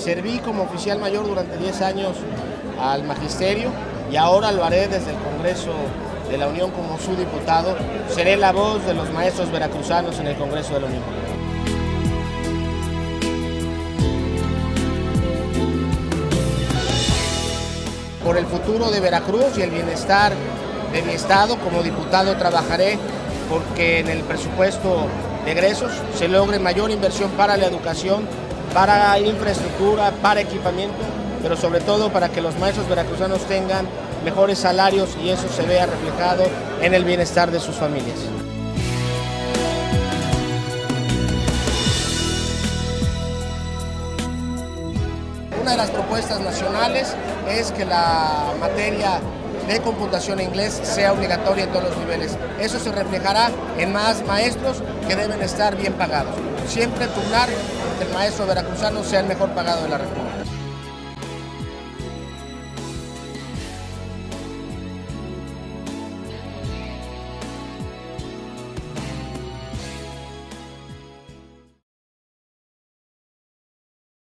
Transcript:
Serví como oficial mayor durante 10 años al magisterio y ahora lo haré desde el Congreso de la Unión como su diputado. Seré la voz de los maestros veracruzanos en el Congreso de la Unión. Por el futuro de Veracruz y el bienestar de mi estado, como diputado trabajaré porque en el presupuesto de egresos se logre mayor inversión para la educación, para infraestructura, para equipamiento, pero sobre todo para que los maestros veracruzanos tengan mejores salarios y eso se vea reflejado en el bienestar de sus familias. Una de las propuestas nacionales es que la materia de computación en inglés sea obligatoria en todos los niveles. Eso se reflejará en más maestros que deben estar bien pagados. Siempre pugnar que el maestro veracruzano sea el mejor pagado de la República.